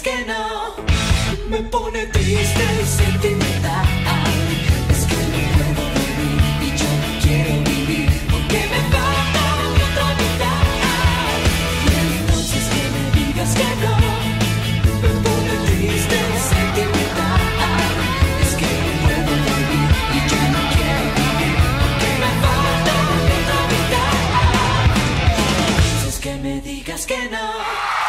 digas que no, me pone triste y sentimental. Es que no puedo vivir y yo no quiero vivir porque me falta mi otra mitad. Y entonces que me digas que no, me pone triste y sentimental. Es que no puedo vivir y yo no quiero vivir porque me falta mi otra mitad. Y entonces que me digas que no.